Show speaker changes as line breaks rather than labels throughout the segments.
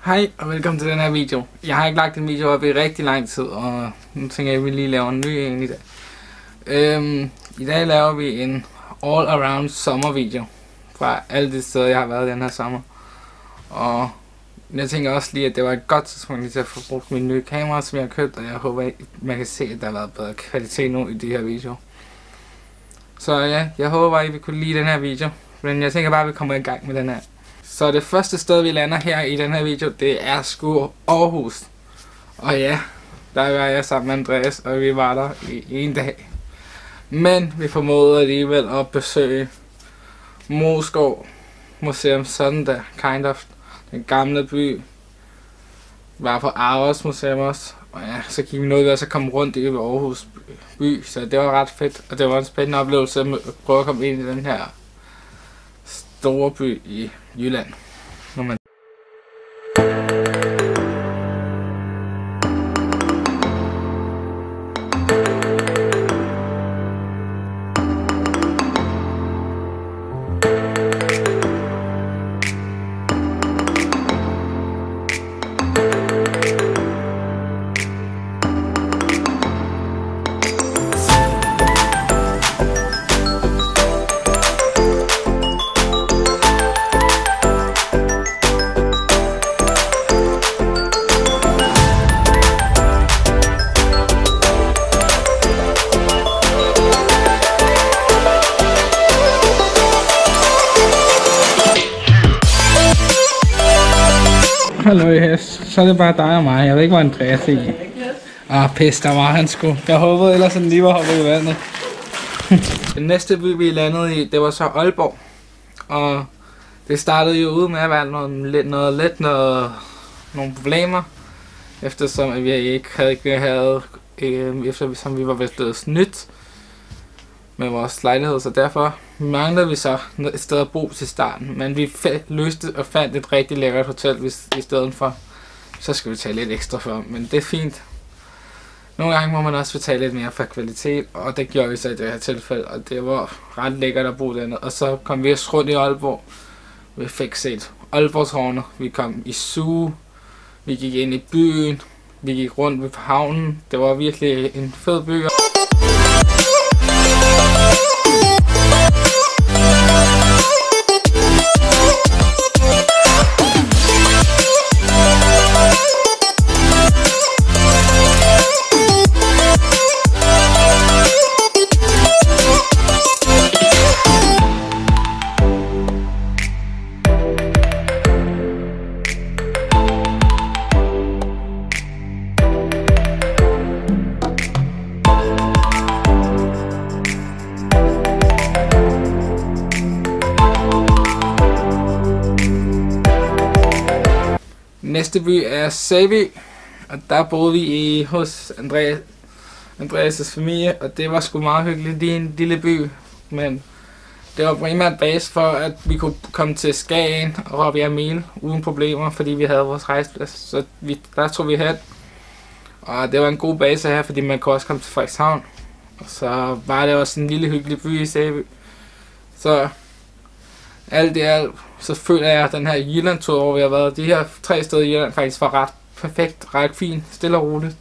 Hej og velkommen til den her video. Jeg har ikke lagt en video op i rigtig lang tid, og nu tænker jeg, at vi lige laver en ny en i dag. I dag laver vi en all around sommervideo fra alle de steder, jeg har været den her sommer. Og jeg tænker også lige, at det var et godt tidspunkt lige til at få brugt mine nye kameraer, som jeg har købt, og jeg håber, at man kan se, at der har været bedre kvalitet nu i de her videoer. Så ja, jeg håber, at I vil kunne lide den her video, men jeg tænker bare, at vi kommer i gang med den her. Så det første sted, vi lander her i den her video, det er sgu Aarhus. Og ja, der var jeg sammen med Andreas, og vi var der i en dag. Men vi formåede alligevel at besøge Moesgaard Museum, sådan der, kind of. Den gamle by. Var på Aarhus Museum også. Og ja, så gik vi noget ved at komme rundt i Aarhus by, så det var ret fedt. Og det var en spændende oplevelse at prøve at komme ind i den her store by i Jylland. Hallo, så er det bare dig og mig. Jeg ved ikke, hvor Andreas er i. Pis, der var han sgu. Jeg håbede ellers, han lige var hoppet i vandet. Den næste by, vi landede i, det var så Aalborg. Og det startede jo ud med at være nogle problemer. Eftersom vi ikke havde eftersom vi var blevet snydt med vores lejlighed, så derfor manglede vi så et sted at bo til starten. Men vi løste og fandt et rigtig lækkert hotel i stedet for. Så skal vi tage lidt ekstra for, men det er fint. Nogle gange må man også betale lidt mere for kvalitet, og det gjorde vi så i det her tilfælde, og det var ret lækkert at bo dernede. Og så kom vi også rundt i Aalborg. Vi fik set Aalborgstårnet, vi kom i zoo, vi gik ind i byen, vi gik rundt ved havnen. Det var virkelig en fed by. Næste by er Sæby, og der boede vi hos Andreas' familie, og det var sgu meget hyggeligt. Det er en lille by, men det var primært base for, at vi kunne komme til Skagen og Robbie Amel uden problemer, fordi vi havde vores rejseplads, så der tog vi hen. Og det var en god base her, fordi man kunne også komme til Frederikshavn, og så var det også en lille hyggelig by i Sæby. Så alt i alt, så føler jeg, at den her Jylland-tur, hvor vi har været, de her 3 steder i Jylland, faktisk var ret perfekt, ret fint, stille og roligt.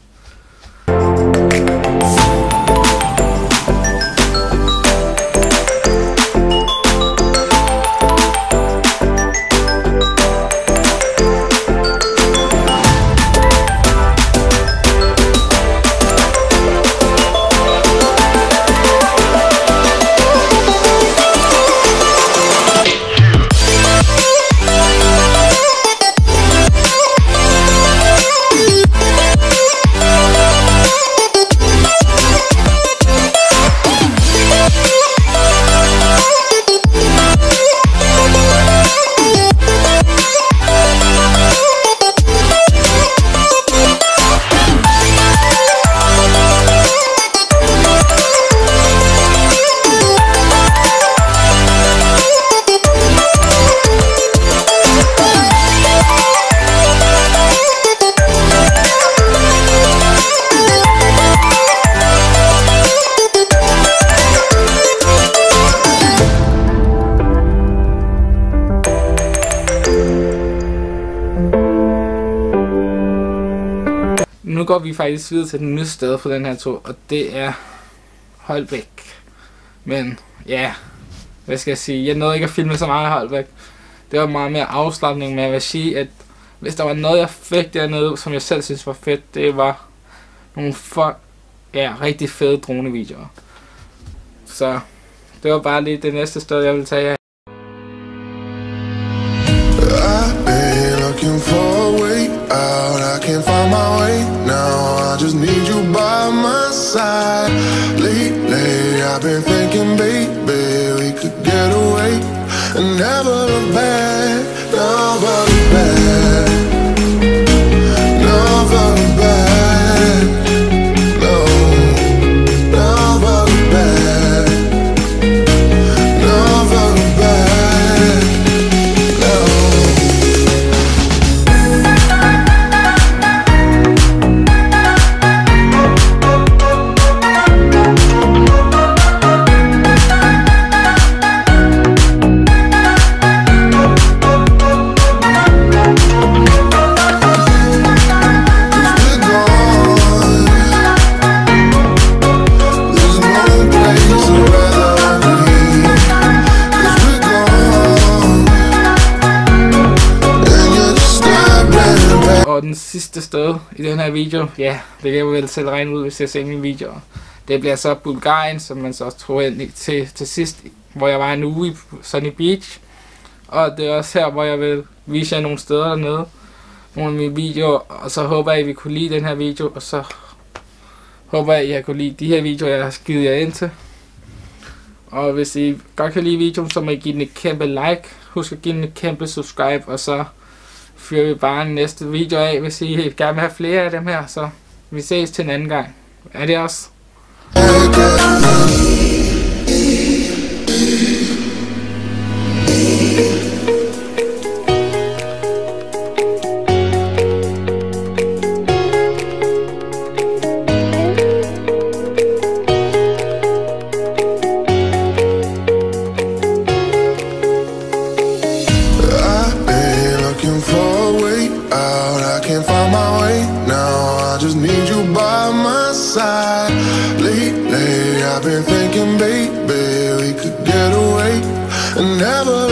nu går vi faktisk videre til den nye sted på den her tur, og det er Holbæk. Men ja, hvad skal jeg sige, jeg nåede ikke at filme så meget i Holbæk. Det var meget mere afslapning, men jeg vil sige, at hvis der var noget, jeg fik dernede, som jeg selv synes var fedt, det var nogle rigtig fede dronevideoer. Så det var bare lige det næste sted, jeg ville tage jer.
Looking for a way out, I can't find my way now. I just need you by my side. Lately I've been thinking, baby, we could get away and never look back, never look back, never look back, no, never look back, never look back, no.
Og den sidste sted i den her video, ja, det kan jeg vel selv regne ud, hvis jeg ser mine videoer. Det bliver så Bulgarien, som man så tog ind til sidst, hvor jeg var en uge i Sunny Beach. Og det er også her, hvor jeg vil vise jer nogle steder dernede, nogle af mine videoer. Og så håber jeg, at I vil kunne lide den her video, og så håber jeg, at I har kunne lide de her videoer, jeg har givet jer ind til. Og hvis I godt kan lide videoen, så må I give den et kæmpe like. Husk at give den et kæmpe subscribe, og så fyrer vi bare en næste video af, hvis I gerne vil have flere af dem her, så vi ses til en anden gang. Er det også?
Lately I've been thinking, baby, we could get away and never